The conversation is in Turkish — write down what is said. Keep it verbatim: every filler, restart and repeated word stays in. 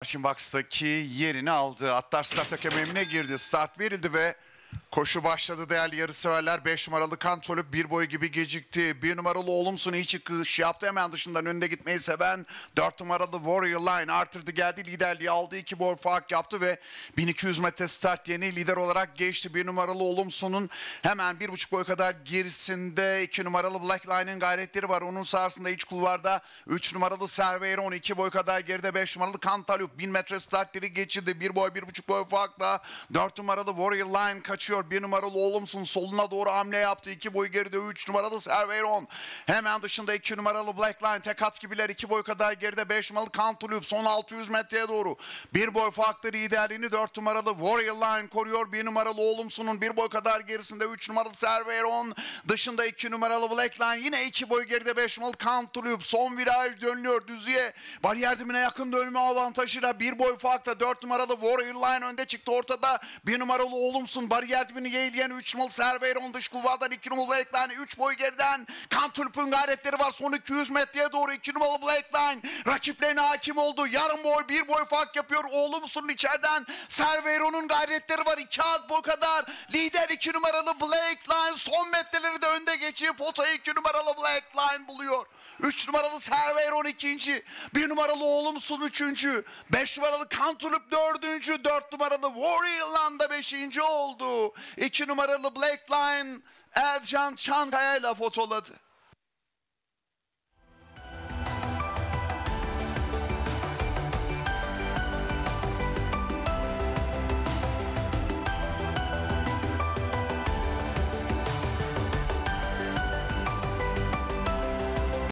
Marcin Box'taki yerini aldı. Atlar start hakemine girdi. Start verildi ve koşu başladı değerli yarışseverler. beş numaralı Kantolüp bir boy gibi gecikti. bir numaralı Olumsun iyi çıkış yaptı, hemen dışından önde gitmeyi seven dört numaralı Warrior Line artırdı geldi, liderliği aldı, iki boy fark yaptı ve bin iki yüz metre start yeni lider olarak geçti. bir numaralı Olumsun'un hemen bir buçuk boy kadar gerisinde iki numaralı Black Line'ın gayretleri var. Onun sahasında iç kulvarda üç numaralı Cerveyron, iki boy kadar geride beş numaralı Cantaloupe bin metre startleri geçirdi. bir boy bir buçuk boy farkla dört numaralı Warrior Line kaçıyor. bir numaralı Olumsun soluna doğru hamle yaptı. iki boy geride üç numaralı Cerveyron. Hemen dışında iki numaralı Black Line, tek at gibiler iki boy kadar geride beş numaralı Cantaloupe son altı yüz metreye doğru. bir boy farklı liderliğini dört numaralı Warrior Line koruyor. bir numaralı Olumsun'un bir boy kadar gerisinde üç numaralı Cerveyron. Dışında iki numaralı Black Line, yine iki boy geride beş numaralı Cantaloupe. Son viraj dönüyor düzüye. Bariyer dibine yakın dönme avantajıyla bir boy farkla dört numaralı Warrior Line önde çıktı. Ortada bir numaralı Olumsun, bariyer dibini yeğleyen üç numaralı Cerveyron, dış kulvardan iki numaralı Black Line, üç boy geriden Cantaloupe'un gayretleri var. Son iki yüz metreye doğru iki numaralı Black Line rakiplerine hakim oldu. Yarım boy bir boy fark yapıyor. Olumsun'un içeriden Cerveyron'un gayretleri var. iki at boy kadar lider iki numaralı Black Line son metreleri de önde geçiyor. Potayı iki numaralı Black Line buluyor. üç numaralı Cerveyron ikinci. bir numaralı Olumsun üçüncü. beş numaralı Cantaloupe dördüncü. dört numaralı Warrior Line da beşinci oldu. iki numaralı Black Line Ercan Çankaya ile fotoladı.